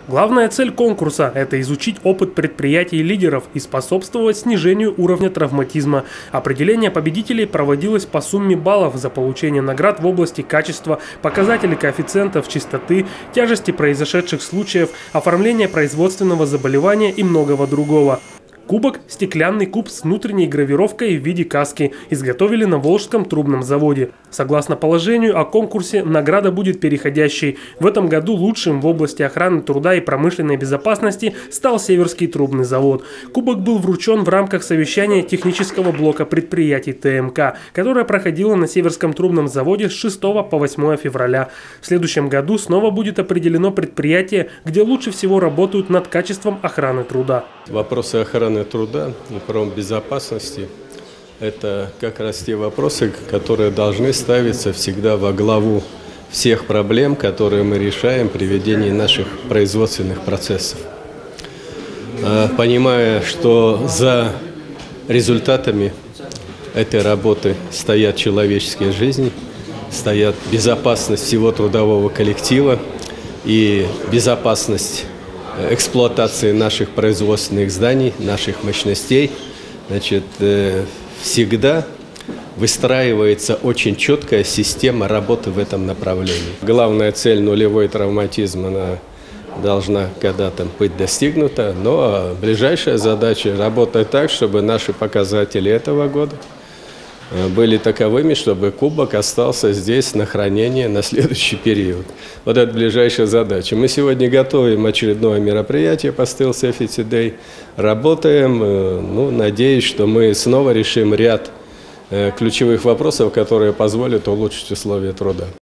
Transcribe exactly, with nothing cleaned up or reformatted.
Главная цель конкурса – это изучить опыт предприятий и лидеров и способствовать снижению уровня травматизма. Определение победителей проводилось по сумме баллов за получение наград в области качества, показателей коэффициентов чистоты, тяжести произошедших случаев, оформления производственного заболевания и многого другого. Кубок – стеклянный куб с внутренней гравировкой в виде каски. Изготовили на Волжском трубном заводе. Согласно положению о конкурсе, награда будет переходящей. В этом году лучшим в области охраны труда и промышленной безопасности стал Северский трубный завод. Кубок был вручен в рамках совещания технического блока предприятий ТМК, которое проходило на Северском трубном заводе с шестого по восьмое февраля. В следующем году снова будет определено предприятие, где лучше всего работают над качеством охраны труда. Вопросы охраны труда и промбезопасности – это как раз те вопросы, которые должны ставиться всегда во главу всех проблем, которые мы решаем при ведении наших производственных процессов. Понимая, что за результатами этой работы стоят человеческие жизни, стоят безопасность всего трудового коллектива и безопасность эксплуатации наших производственных зданий, наших мощностей, значит, всегда выстраивается очень четкая система работы в этом направлении. Главная цель нулевой травматизм, она должна когда-то быть достигнута, но ближайшая задача работать так, чтобы наши показатели этого года были таковыми, чтобы кубок остался здесь на хранение на следующий период. Вот это ближайшая задача. Мы сегодня готовим очередное мероприятие по Steel Safety Day, работаем, ну, надеюсь, что мы снова решим ряд ключевых вопросов, которые позволят улучшить условия труда.